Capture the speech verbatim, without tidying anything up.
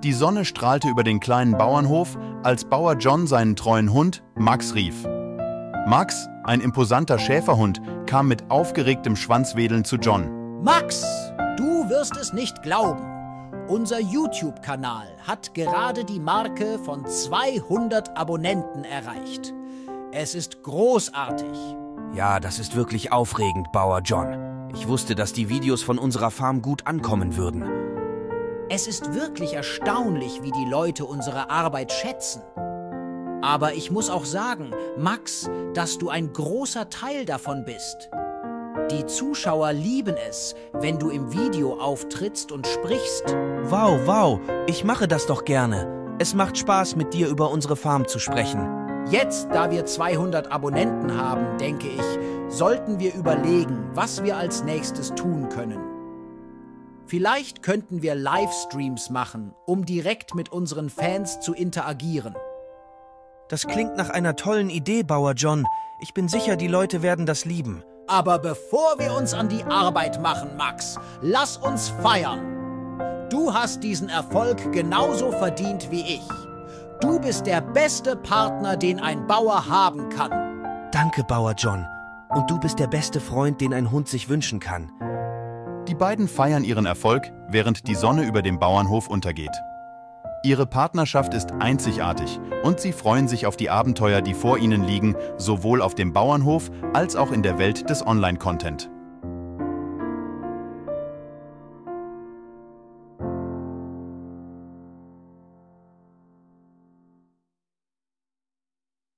Die Sonne strahlte über den kleinen Bauernhof, als Bauer John seinen treuen Hund Max rief. Max, ein imposanter Schäferhund, kam mit aufgeregtem Schwanzwedeln zu John. Max, du wirst es nicht glauben. Unser YouTube-Kanal hat gerade die Marke von zweihundert Abonnenten erreicht. Es ist großartig. Ja, das ist wirklich aufregend, Bauer John. Ich wusste, dass die Videos von unserer Farm gut ankommen würden. Es ist wirklich erstaunlich, wie die Leute unsere Arbeit schätzen. Aber ich muss auch sagen, Max, dass du ein großer Teil davon bist. Die Zuschauer lieben es, wenn du im Video auftrittst und sprichst. Wow, wow, ich mache das doch gerne. Es macht Spaß, mit dir über unsere Farm zu sprechen. Jetzt, da wir zweihundert Abonnenten haben, denke ich, sollten wir überlegen, was wir als nächstes tun können. Vielleicht könnten wir Livestreams machen, um direkt mit unseren Fans zu interagieren. Das klingt nach einer tollen Idee, Bauer John. Ich bin sicher, die Leute werden das lieben. Aber bevor wir uns an die Arbeit machen, Max, lass uns feiern. Du hast diesen Erfolg genauso verdient wie ich. Du bist der beste Partner, den ein Bauer haben kann. Danke, Bauer John. Und du bist der beste Freund, den ein Hund sich wünschen kann. Die beiden feiern ihren Erfolg, während die Sonne über dem Bauernhof untergeht. Ihre Partnerschaft ist einzigartig und sie freuen sich auf die Abenteuer, die vor ihnen liegen, sowohl auf dem Bauernhof als auch in der Welt des Online-Content.